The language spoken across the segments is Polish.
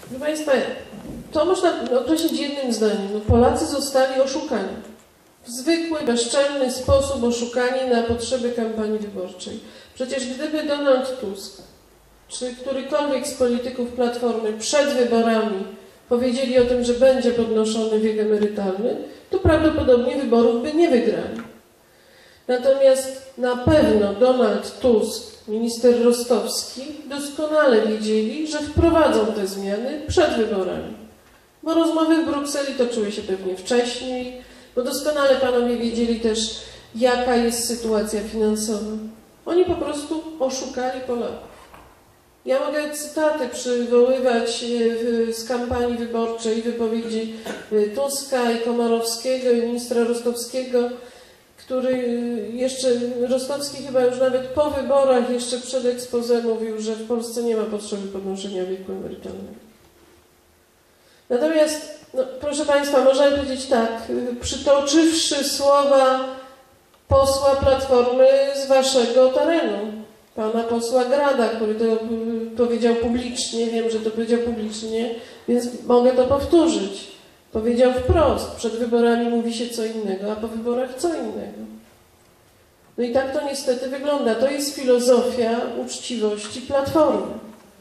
Proszę Państwa, to można określić jednym zdaniem. No, Polacy zostali oszukani. W zwykły, bezczelny sposób oszukani na potrzeby kampanii wyborczej. Przecież gdyby Donald Tusk czy którykolwiek z polityków Platformy przed wyborami powiedzieli o tym, że będzie podnoszony wiek emerytalny, to prawdopodobnie wyborów by nie wygrali. Natomiast na pewno Donald Tusk, minister Rostowski doskonale wiedzieli, że wprowadzą te zmiany przed wyborami. Bo rozmowy w Brukseli toczyły się pewnie wcześniej, bo doskonale panowie wiedzieli też, jaka jest sytuacja finansowa. Oni po prostu oszukali Polaków. Ja mogę cytaty przywoływać z kampanii wyborczej, wypowiedzi Tuska i Komorowskiego i ministra Rostowskiego, który jeszcze, Rostowski chyba już nawet po wyborach, jeszcze przed exposé mówił, że w Polsce nie ma potrzeby podnoszenia wieku emerytalnego. Natomiast, no, proszę Państwa, można powiedzieć tak, przytoczywszy słowa posła Platformy z waszego terenu, pana posła Grada, który to powiedział publicznie, wiem, że to powiedział publicznie, więc mogę to powtórzyć. Powiedział wprost, przed wyborami mówi się co innego, a po wyborach co innego. No i tak to niestety wygląda. To jest filozofia uczciwości Platformy.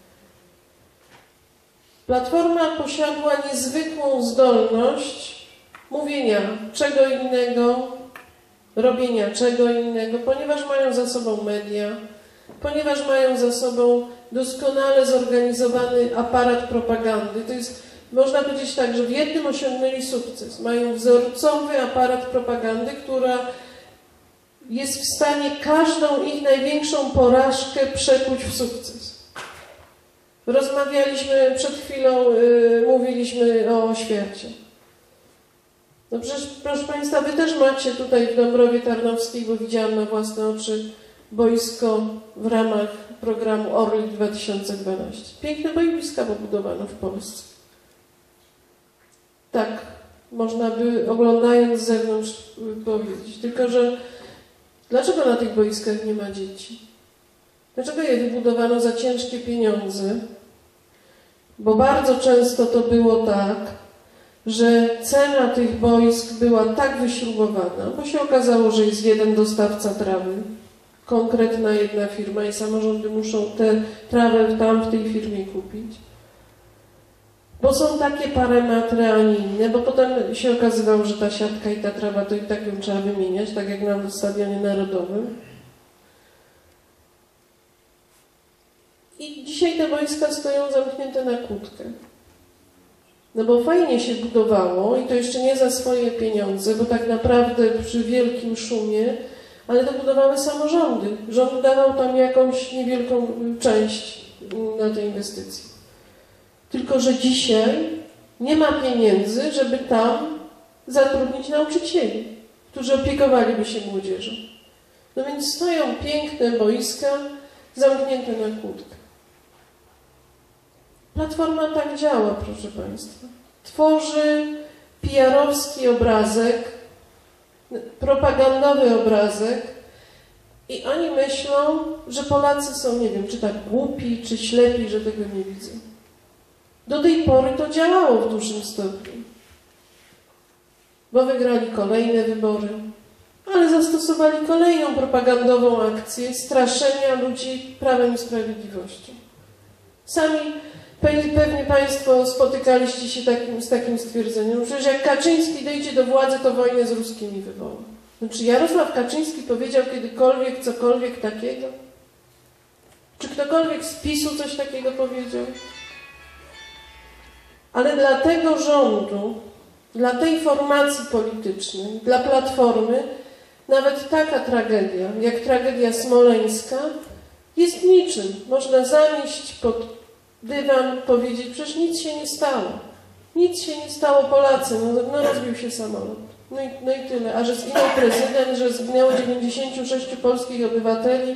Platforma posiadła niezwykłą zdolność mówienia czego innego, robienia czego innego, ponieważ mają za sobą media, ponieważ mają za sobą doskonale zorganizowany aparat propagandy. To jest, można powiedzieć tak, że w jednym osiągnęli sukces. Mają wzorcowy aparat propagandy, która jest w stanie każdą ich największą porażkę przekuć w sukces. Rozmawialiśmy przed chwilą, mówiliśmy o oświacie. No przecież, proszę Państwa, wy też macie tutaj w Dąbrowie Tarnowskiej, bo widziałam na własne oczy, boisko w ramach programu Orlik 2012. Piękne boiska pobudowano w Polsce. Tak, można by oglądając z zewnątrz powiedzieć. Tylko że dlaczego na tych boiskach nie ma dzieci? Dlaczego je wybudowano za ciężkie pieniądze? Bo bardzo często to było tak, że cena tych boisk była tak wyśrubowana, bo się okazało, że jest jeden dostawca trawy, konkretna jedna firma i samorządy muszą tę trawę tam w tej firmie kupić. Bo są takie parametry, a nie inne, bo potem się okazywało, że ta siatka i ta trawa to i tak ją trzeba wymieniać, tak jak nam w Stadionie Narodowym. I dzisiaj te boiska stoją zamknięte na kłódkę. No bo fajnie się budowało i to jeszcze nie za swoje pieniądze, bo tak naprawdę przy wielkim szumie, ale to budowały samorządy. Rząd dawał tam jakąś niewielką część na te inwestycje. Tylko że dzisiaj nie ma pieniędzy, żeby tam zatrudnić nauczycieli, którzy opiekowaliby się młodzieżą. No więc stoją piękne boiska zamknięte na kłódkę. Platforma tak działa, proszę Państwa. Tworzy PR-owski obrazek, propagandowy obrazek i oni myślą, że Polacy są, nie wiem, czy tak głupi, czy ślepi, że tego nie widzą. Do tej pory to działało w dużym stopniu, bo wygrali kolejne wybory, ale zastosowali kolejną propagandową akcję straszenia ludzi Prawem i Sprawiedliwością. Sami pewnie Państwo spotykaliście się z takim stwierdzeniem, że jak Kaczyński dojdzie do władzy, to wojnę z ruskimi wywoła. No, czy Jarosław Kaczyński powiedział kiedykolwiek cokolwiek takiego? Czy ktokolwiek z PiS-u coś takiego powiedział? Ale dla tego rządu, dla tej formacji politycznej, dla Platformy, nawet taka tragedia, jak tragedia smoleńska, jest niczym. Można zamieść pod dywan, powiedzieć, przecież nic się nie stało. Nic się nie stało, Polacy, no rozbił się samolot. No i tyle. A że zginął prezydent, że zginęło 96 polskich obywateli.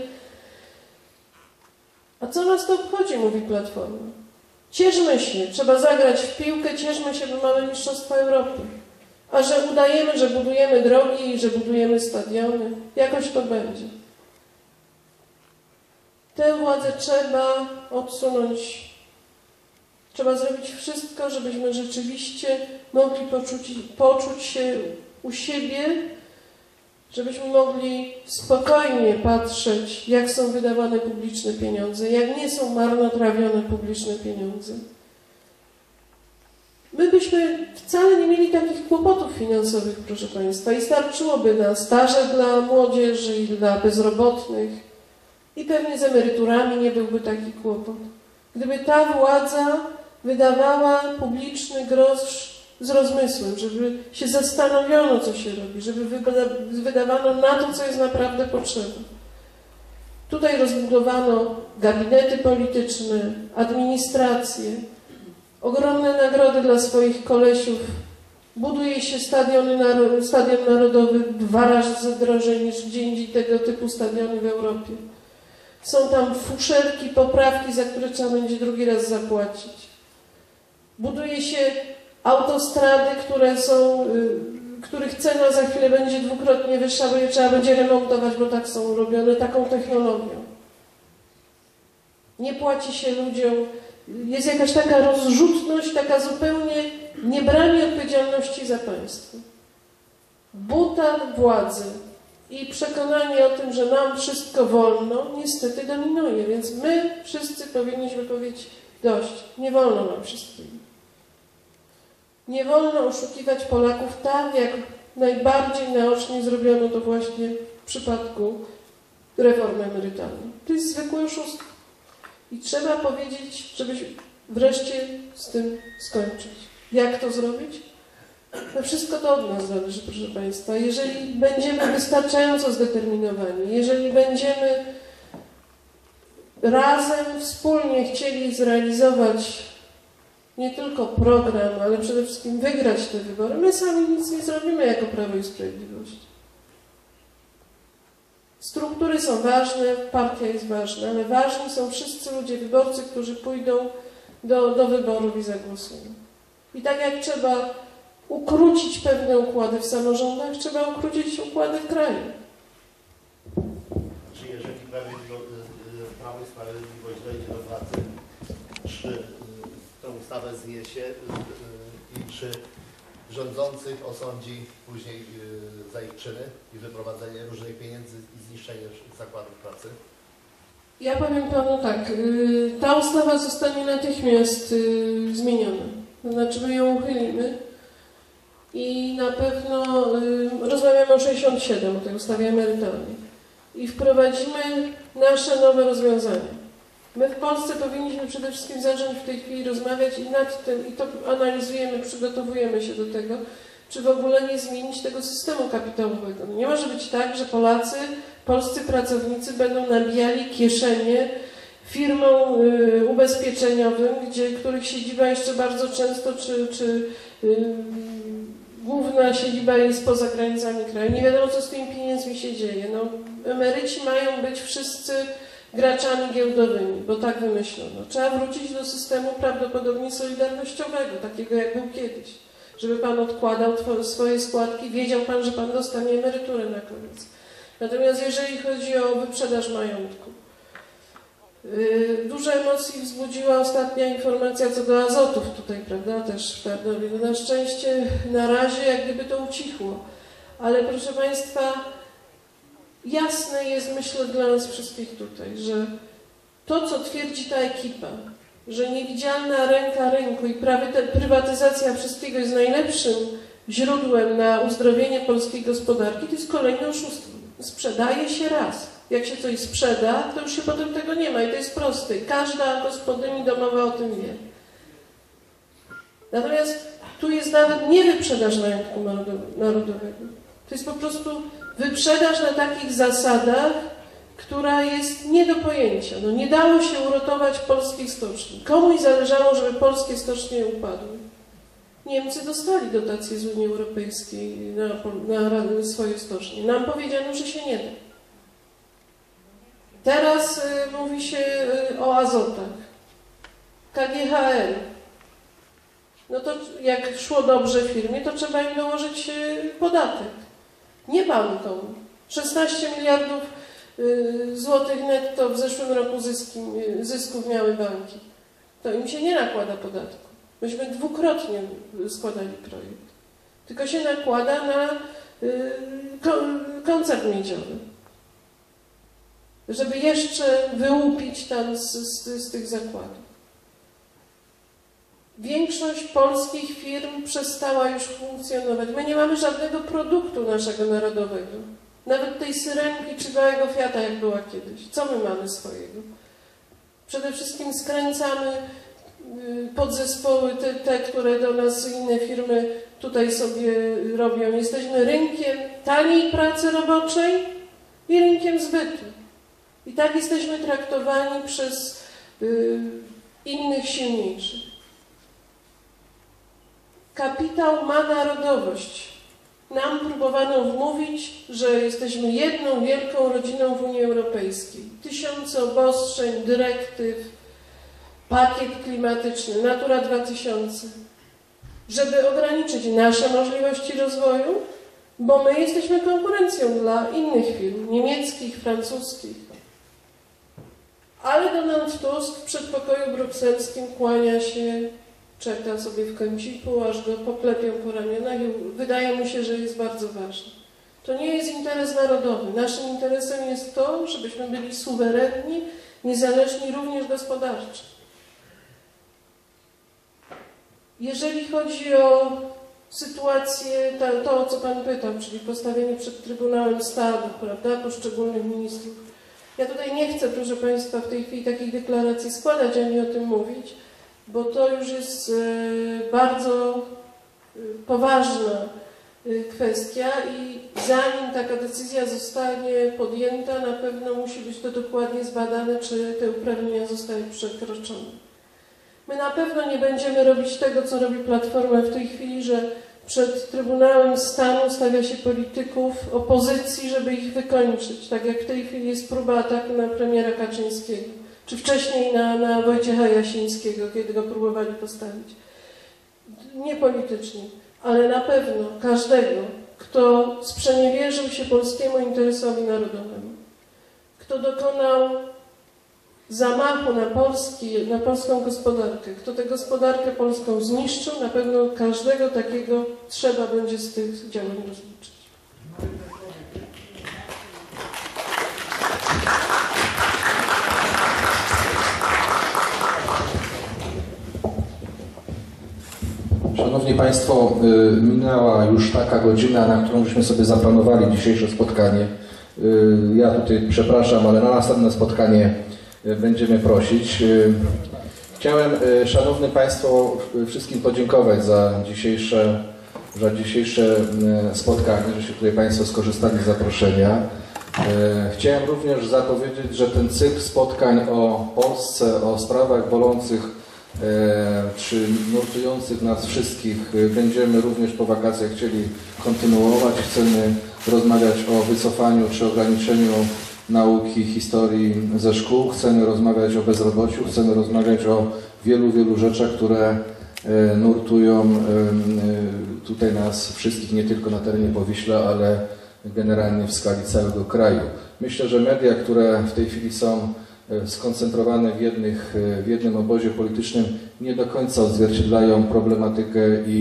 A co nas to obchodzi, mówi Platforma. Cieszmy się, trzeba zagrać w piłkę, cieszmy się, bo mamy Mistrzostwa Europy. A że udajemy, że budujemy drogi, że budujemy stadiony, jakoś to będzie. Tę władzę trzeba odsunąć Trzeba zrobić wszystko, żebyśmy rzeczywiście mogli poczuć się u siebie, żebyśmy mogli spokojnie patrzeć, jak są wydawane publiczne pieniądze, jak nie są marnotrawione publiczne pieniądze. My byśmy wcale nie mieli takich kłopotów finansowych, proszę Państwa, i starczyłoby na staże dla młodzieży i dla bezrobotnych i pewnie z emeryturami nie byłby taki kłopot. Gdyby ta władza wydawała publiczny grosz z rozmysłem, żeby się zastanowiono, co się robi, żeby wydawano na to, co jest naprawdę potrzebne. Tutaj rozbudowano gabinety polityczne, administrację, ogromne nagrody dla swoich kolesiów. Buduje się stadion narodowy 2 razy drożej niż gdzie indziej tego typu stadiony w Europie. Są tam fuszerki, poprawki, za które trzeba będzie drugi raz zapłacić. Buduje się autostrady, których cena za chwilę będzie dwukrotnie wyższa, bo je trzeba będzie remontować, bo tak są robione, taką technologią. Nie płaci się ludziom, jest jakaś taka rozrzutność, taka zupełnie niebranie odpowiedzialności za państwo. Buta władzy i przekonanie o tym, że nam wszystko wolno, niestety dominuje, więc my wszyscy powinniśmy powiedzieć dość, nie wolno nam wszystkiego. Nie wolno oszukiwać Polaków tak, jak najbardziej naocznie zrobiono to właśnie w przypadku reformy emerytalnej. To jest zwykłe oszustwo. I trzeba powiedzieć, żebyśmy wreszcie z tym skończyć. Jak to zrobić? No wszystko to od nas zależy, proszę Państwa. Jeżeli będziemy wystarczająco zdeterminowani, jeżeli będziemy razem, wspólnie chcieli zrealizować nie tylko program, ale przede wszystkim wygrać te wybory, my sami nic nie zrobimy jako Prawo i Sprawiedliwość. Struktury są ważne, partia jest ważna, ale ważni są wszyscy ludzie, wyborcy, którzy pójdą do wyborów i zagłosują. I tak jak trzeba ukrócić pewne układy w samorządach, trzeba ukrócić układy w kraju. Czy jeżeli Prawo i Sprawiedliwość dojdzie do władzy, czy tę ustawę zniesie i czy rządzących osądzi później za ich czyny i wyprowadzenie różnych pieniędzy i zniszczenie zakładów pracy? Ja powiem Panu tak, ta ustawa zostanie natychmiast zmieniona. To znaczy my ją uchylimy i na pewno rozmawiamy o 67, o tej ustawie emerytalnej i wprowadzimy nasze nowe rozwiązania. My w Polsce powinniśmy przede wszystkim zacząć w tej chwili rozmawiać i nad tym, i to analizujemy, przygotowujemy się do tego, czy w ogóle nie zmienić tego systemu kapitałowego. Nie może być tak, że polscy pracownicy będą nabijali kieszenie firmom ubezpieczeniowym, których siedziba jeszcze bardzo często, główna siedziba jest poza granicami kraju. Nie wiadomo, co z tymi pieniędzmi się dzieje. No, emeryci mają być wszyscy graczami giełdowymi, bo tak wymyślono. Trzeba wrócić do systemu prawdopodobnie solidarnościowego, takiego jak był kiedyś. Żeby Pan odkładał swoje składki, wiedział Pan, że Pan dostanie emeryturę na koniec. Natomiast jeżeli chodzi o wyprzedaż majątku, dużo emocji wzbudziła ostatnia informacja co do Azotów tutaj, prawda, też w Tarnowie. No na szczęście na razie jak gdyby to ucichło. Ale proszę Państwa, jasne jest, myślę, dla nas wszystkich tutaj, że to, co twierdzi ta ekipa, że niewidzialna ręka rynku i prywatyzacja wszystkiego jest najlepszym źródłem na uzdrowienie polskiej gospodarki, to jest kolejne oszustwo. Sprzedaje się raz. Jak się coś sprzeda, to już się potem tego nie ma i to jest proste. Każda gospodyni domowa o tym wie. Natomiast tu jest nawet nie wyprzedaż majątku narodowego. To jest po prostu wyprzedaż na takich zasadach, która jest nie do pojęcia. No, nie dało się uratować polskich stoczni. Komuś zależało, żeby polskie stocznie upadły. Niemcy dostali dotacje z Unii Europejskiej na swoje stocznie. Nam powiedziano, że się nie da. Teraz mówi się o Azotach. KGHM. No to jak szło dobrze w firmie, to trzeba im dołożyć podatek. Nie bankom. 16 miliardów złotych netto w zeszłym roku zysków miały banki. to im się nie nakłada podatku. Myśmy dwukrotnie składali projekt. Tylko się nakłada na koncert miedziowy. Żeby jeszcze wyłupić tam z tych zakładów. Większość polskich firm przestała już funkcjonować. My nie mamy żadnego produktu naszego narodowego. Nawet tej syrenki czy małego Fiata, jak była kiedyś. Co my mamy swojego? Przede wszystkim skręcamy podzespoły, te, które do nas inne firmy tutaj sobie robią. Jesteśmy rynkiem taniej pracy roboczej i rynkiem zbytu. I tak jesteśmy traktowani przez innych silniejszych. Kapitał ma narodowość. Nam próbowano wmówić, że jesteśmy jedną wielką rodziną w Unii Europejskiej. Tysiące obostrzeń, dyrektyw, pakiet klimatyczny, Natura 2000, żeby ograniczyć nasze możliwości rozwoju, bo my jesteśmy konkurencją dla innych firm, niemieckich, francuskich. Ale Donald Tusk w przedpokoju brukselskim kłania się, czeka sobie w kąciku, aż go poklepią po ramionach i wydaje mu się, że jest bardzo ważny. To nie jest interes narodowy. Naszym interesem jest to, żebyśmy byli suwerenni, niezależni również gospodarczo. Jeżeli chodzi o sytuację, to o co Pan pytał, czyli postawienie przed Trybunałem Stanu, prawda, poszczególnych ministrów. Ja tutaj nie chcę, proszę Państwa, w tej chwili takich deklaracji składać, ani o tym mówić, bo to już jest bardzo poważna kwestia i zanim taka decyzja zostanie podjęta, na pewno musi być to dokładnie zbadane, czy te uprawnienia zostały przekroczone. My na pewno nie będziemy robić tego, co robi Platforma w tej chwili, że przed Trybunałem Stanu stawia się polityków opozycji, żeby ich wykończyć. Tak jak w tej chwili jest próba ataku na premiera Kaczyńskiego, czy wcześniej na Wojciecha Jasińskiego, kiedy go próbowali postawić. Nie politycznie, ale na pewno każdego, kto sprzeniewierzył się polskiemu interesowi narodowemu, kto dokonał zamachu na polską gospodarkę, kto tę gospodarkę polską zniszczył, na pewno każdego takiego trzeba będzie z tych działań rozliczyć. Szanowni Państwo, minęła już taka godzina, na którą żeśmy sobie zaplanowali dzisiejsze spotkanie. Ja tutaj przepraszam, ale na następne spotkanie będziemy prosić. Chciałem, Szanowni Państwo, wszystkim podziękować za dzisiejsze spotkanie, że się tutaj Państwo skorzystali z zaproszenia. Chciałem również zapowiedzieć, że ten cykl spotkań o Polsce, o sprawach bolących czy nurtujących nas wszystkich będziemy również po wakacjach chcieli kontynuować. Chcemy rozmawiać o wycofaniu czy ograniczeniu nauki historii ze szkół, chcemy rozmawiać o bezrobociu, chcemy rozmawiać o wielu rzeczach, które nurtują tutaj nas wszystkich, nie tylko na terenie Powiśla, ale generalnie w skali całego kraju. Myślę, że media, które w tej chwili są skoncentrowane w jednym obozie politycznym, nie do końca odzwierciedlają problematykę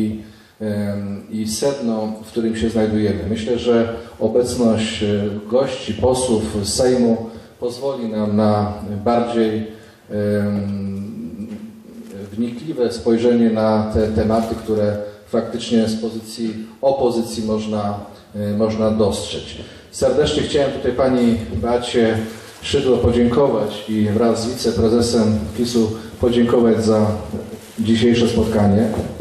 i sedno, w którym się znajdujemy. Myślę, że obecność gości, posłów z Sejmu pozwoli nam na bardziej wnikliwe spojrzenie na te tematy, które faktycznie z pozycji opozycji można dostrzec. Serdecznie chciałem tutaj Pani Beacie Szydło podziękować i wraz z wiceprezesem PiS-u podziękować za dzisiejsze spotkanie.